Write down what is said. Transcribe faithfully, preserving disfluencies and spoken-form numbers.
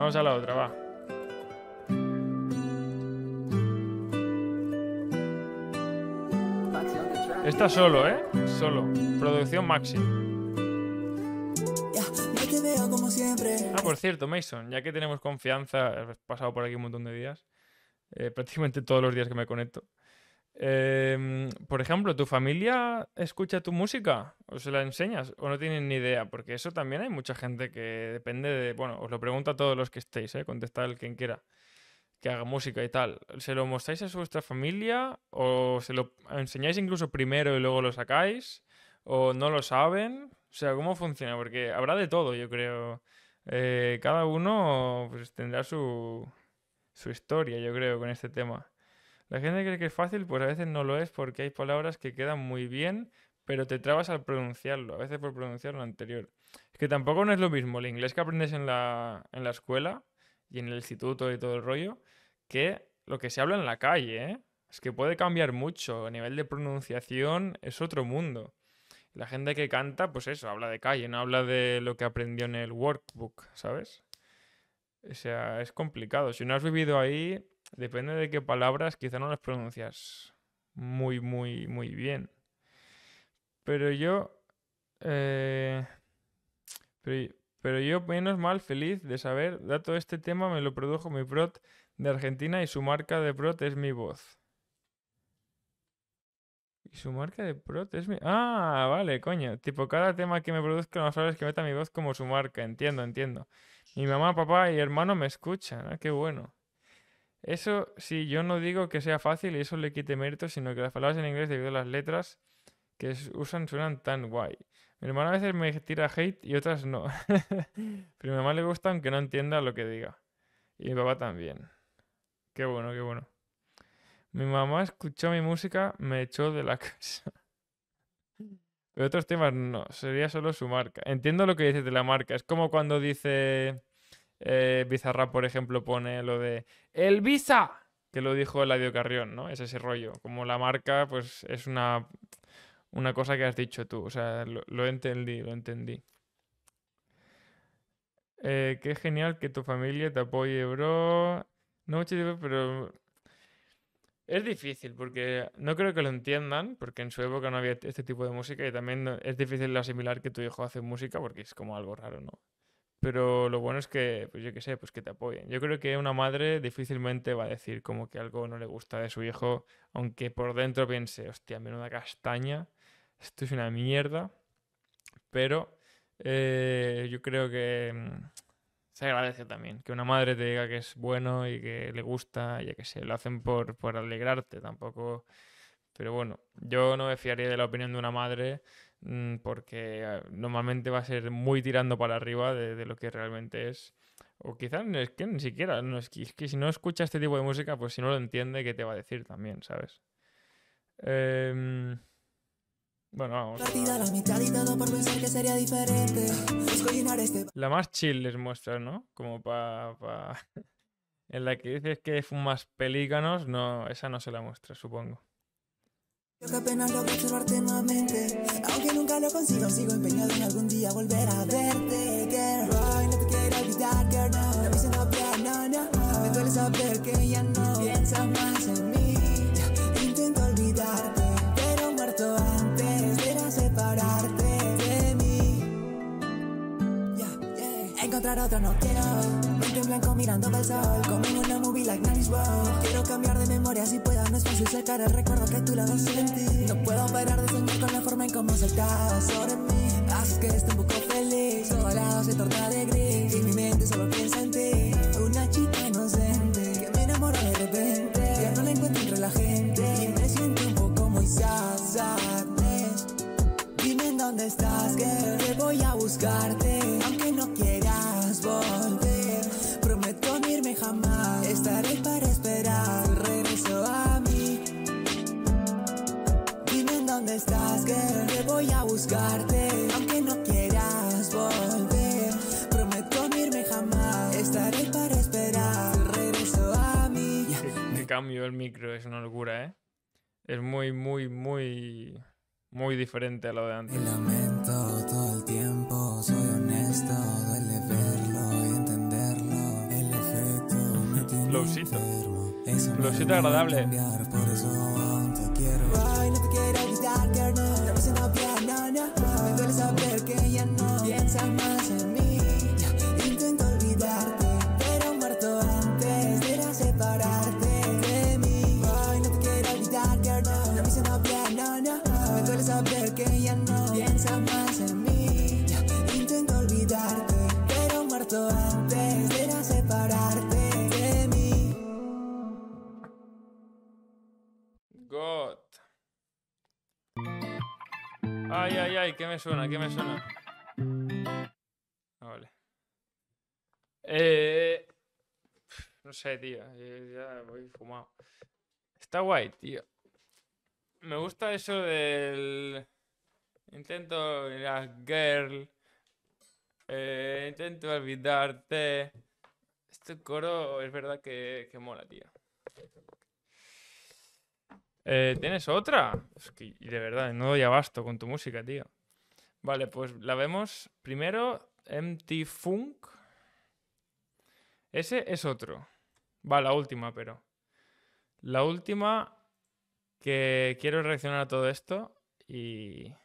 Vamos a la otra, va. Está solo, ¿eh? Solo. Producción Maxi. Ah, por cierto, Mason, ya que tenemos confianza, he pasado por aquí un montón de días, eh, prácticamente todos los días que me conecto. Eh, por ejemplo, ¿tu familia escucha tu música? ¿O se la enseñas? ¿O no tienen ni idea? Porque eso también hay mucha gente que depende de... Bueno, os lo pregunto a todos los que estéis, ¿eh? Contestad el quien quiera que haga música y tal. ¿Se lo mostráis a vuestra familia? ¿O se lo enseñáis incluso primero y luego lo sacáis? ¿O no lo saben? O sea, ¿cómo funciona? Porque habrá de todo, yo creo. Eh, cada uno pues, tendrá su, su historia, yo creo, con este tema. La gente cree que es fácil, pues a veces no lo es porque hay palabras que quedan muy bien, pero te trabas al pronunciarlo, a veces por pronunciar lo anterior. Es que tampoco no es lo mismo el inglés que aprendes en la, en la escuela y en el instituto y todo el rollo, que lo que se habla en la calle, ¿eh? Es que puede cambiar mucho, a nivel de pronunciación es otro mundo. La gente que canta, pues eso, habla de calle, no habla de lo que aprendió en el workbook, ¿sabes? O sea, es complicado. Si no has vivido ahí, depende de qué palabras, quizá no las pronuncias muy, muy, muy bien. Pero yo... eh, pero, pero yo, menos mal, feliz de saber, dato este tema me lo produjo mi prot de Argentina y su marca de prot es mi voz. Y su marca de prot es mi... Ah, vale, coño. Tipo, cada tema que me produzca, lo más probable es que meta mi voz como su marca. Entiendo, entiendo. Mi mamá, papá y hermano me escuchan. Ah, qué bueno. Eso sí, yo no digo que sea fácil y eso le quite mérito, sino que las palabras en inglés debido a las letras que s- usan suenan tan guay. Mi hermana a veces me tira hate y otras no. Pero a mi mamá le gusta aunque no entienda lo que diga. Y mi papá también. Qué bueno, qué bueno. Mi mamá escuchó mi música, me echó de la casa. Pero otros temas no, sería solo su marca. Entiendo lo que dices de la marca. Es como cuando dice eh, Bizarrap, por ejemplo, pone lo de ¡El Visa! Que lo dijo Eladio Carrión, ¿no? Es ese rollo. Como la marca, pues es una, una cosa que has dicho tú. O sea, lo, lo entendí, lo entendí. Eh, qué genial que tu familia te apoye, bro. No mucho tiempo, pero es difícil porque no creo que lo entiendan, porque en su época no había este tipo de música y también no- es difícil asimilar que tu hijo hace música porque es como algo raro, ¿no? Pero lo bueno es que, pues yo qué sé, pues que te apoyen. Yo creo que una madre difícilmente va a decir como que algo no le gusta de su hijo, aunque por dentro piense, hostia, menuda castaña, esto es una mierda, pero eh, yo creo que mm, se agradece también que una madre te diga que es bueno y que le gusta, ya que sé, lo hacen por, por alegrarte, tampoco. Pero bueno, yo no me fiaría de la opinión de una madre mm, porque eh, normalmente va a ser muy tirando para arriba de, de lo que realmente es. O quizás no es que ni siquiera, no, es que, es que si no escucha este tipo de música, pues si no lo entiende, ¿qué te va a decir también, ¿sabes? Em, bueno, vamos a Partida a la la, mitad y todo por pensar que sería diferente. Busco llenar este la más chill les muestra, ¿no? Como para... Pa... En la que dices que fumas pelícanos, no, esa no se la muestra, supongo. Yo que apenas logro observarte nuevamente. Aunque nunca lo consigo, sigo empeñado en algún día volver a verte, girl. Ay, no te quiero olvidar, girl, no. No me hice no, no, no. Me duele saber que ya no piensas más en mí. Intento olvidarte, pero muerto antes de era separarte de mí. Yeah, yeah. Encontrar otro no quiero. Mente en blanco mirando al sol. Como en una movie like Nanny's Wow. Quiero cambiar de memoria si puedo. No es fácil sacar el recuerdo que tú lado sentí. No puedo parar de soñar con la forma en cómo saltabas sobre mí. Haces que esté un poco feliz. Todo al lado se torna de gris. Y mi mente solo piensa en ti. Una chica inocente que me enamoró de repente. Ya no la encuentro entre la gente. Y me siento un poco muy sad, sadness. Dime en dónde estás, girl, que voy a buscarte. Aunque no quieras volver, prometo no irme jamás. Estaré para esperar el regreso a mí. Dime en dónde estás, girl, que voy a buscarte. Aunque no quieras volver, prometo no irme jamás. Estaré para esperar el regreso a mí. Qué, qué cambio el micro, es una locura, ¿eh? Es muy, muy, muy, muy diferente a lo de antes. Me lamento todo el tiempo, soy honesto, duele verlo y entenderlo. Flowcito. Flowcito agradable. Por eso aún te quiero. Ay, no te quiero evitar, girl, no. A veces no piano, no. Me duele saber que ya no piensas más en mí. Ya intento olvidarte, pero muerto antes de ir a separarte de mí. Ay, no te quiero evitar, girl, no. A veces no piano, no. Me duele saber que ya no piensas más en mí. Ya intento olvidarte, pero muerto antes de ir a separarte de mí. God. Ay, ay, ay, ¿qué me suena? ¿Qué me suena? Ah, vale. Eh, no sé, tío. Ya voy fumado. Está guay, tío. Me gusta eso del... Intento la girl. Eh, intento olvidarte. Este coro es verdad que, que mola, tío. Eh, ¿Tienes otra? Es que, y de verdad, no doy abasto con tu música, tío. Vale, pues la vemos. Primero, Empty Funk. Ese es otro. Va, la última, pero. La última que quiero reaccionar a todo esto y...